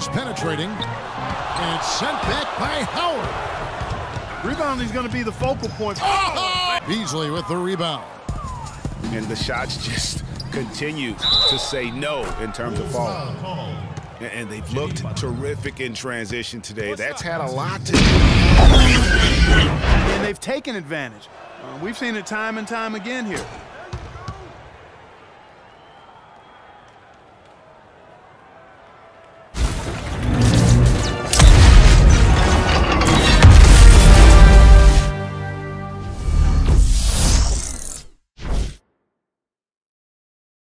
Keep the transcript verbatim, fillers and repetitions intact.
Barnes penetrating. And sent back by Howard. Rebounding is going to be the focal point. Oh! Beasley with the rebound. And the shots just continue to say no in terms of falling. And they've looked terrific in transition today. That's had a lot to do. And they've taken advantage. Uh, we've seen it time and time again here.